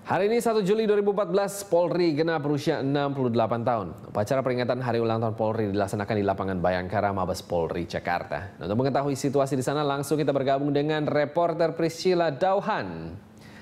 Hari ini 1 Juli 2014, Polri genap berusia 68 tahun. Upacara peringatan Hari Ulang Tahun Polri dilaksanakan di lapangan Bayangkara, Mabes Polri, Jakarta. Untuk mengetahui situasi di sana, langsung kita bergabung dengan reporter Priscilla Dauhan.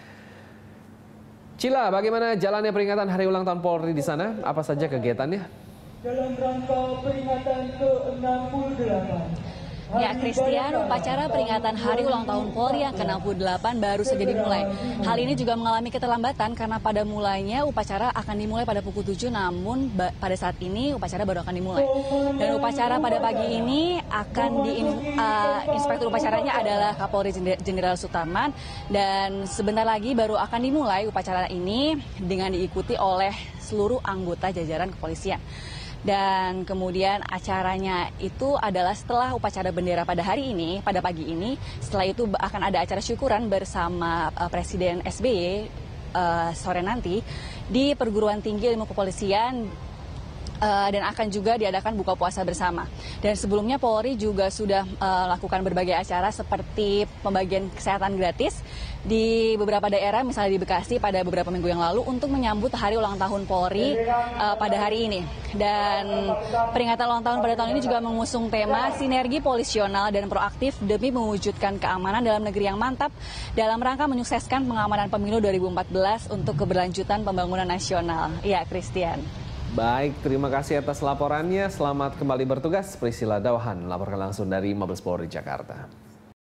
Cila, bagaimana jalannya peringatan Hari Ulang Tahun Polri di sana? Apa saja kegiatannya? Dalam rangka peringatan ke-68. Ya, Christian, upacara peringatan Hari Ulang Tahun Polri yang ke-68 baru saja dimulai. Hal ini juga mengalami keterlambatan karena pada mulanya upacara akan dimulai pada pukul 7, namun pada saat ini upacara baru akan dimulai. Dan upacara pada pagi ini akan inspektur upacaranya adalah Kapolri Jenderal Sutarman, dan sebentar lagi baru akan dimulai upacara ini dengan diikuti oleh seluruh anggota jajaran kepolisian. Dan kemudian acaranya itu adalah setelah upacara bendera pada hari ini, pada pagi ini. Setelah itu akan ada acara syukuran bersama Presiden SBY sore nanti di Perguruan Tinggi Ilmu Kepolisian, dan akan juga diadakan buka puasa bersama. Dan sebelumnya Polri juga sudah melakukan berbagai acara seperti pembagian kesehatan gratis di beberapa daerah, misalnya di Bekasi pada beberapa minggu yang lalu untuk menyambut Hari Ulang Tahun Polri pada hari ini. Dan peringatan ulang tahun pada tahun ini juga mengusung tema sinergi polisional dan proaktif demi mewujudkan keamanan dalam negeri yang mantap dalam rangka menyukseskan pengamanan pemilu 2014 untuk keberlanjutan pembangunan nasional. Ya, Christian. Baik, terima kasih atas laporannya. Selamat kembali bertugas. Priscilla Dauhan melaporkan langsung dari Mabes Polri, Jakarta.